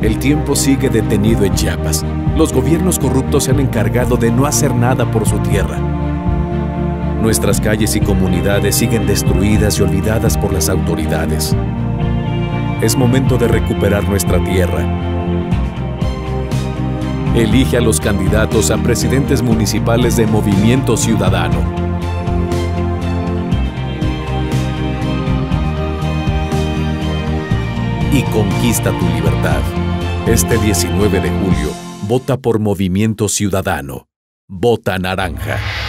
El tiempo sigue detenido en Chiapas. Los gobiernos corruptos se han encargado de no hacer nada por su tierra. Nuestras calles y comunidades siguen destruidas y olvidadas por las autoridades. Es momento de recuperar nuestra tierra. Elige a los candidatos a presidentes municipales de Movimiento Ciudadano. Y conquista tu libertad. Este 19 de julio, vota por Movimiento Ciudadano. Vota naranja.